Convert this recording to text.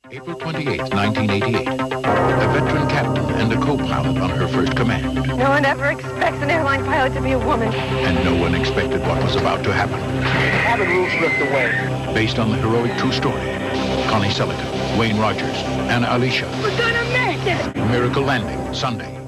April 28, 1988. A veteran captain and a co-pilot on her first command. No one ever expects an airline pilot to be a woman. And no one expected what was about to happen. Cabin roof lift away. Based on the heroic true story. Connie Sellecca, Wayne Rogers, Anna Alicia. We're gonna make it! Miracle Landing, Sunday.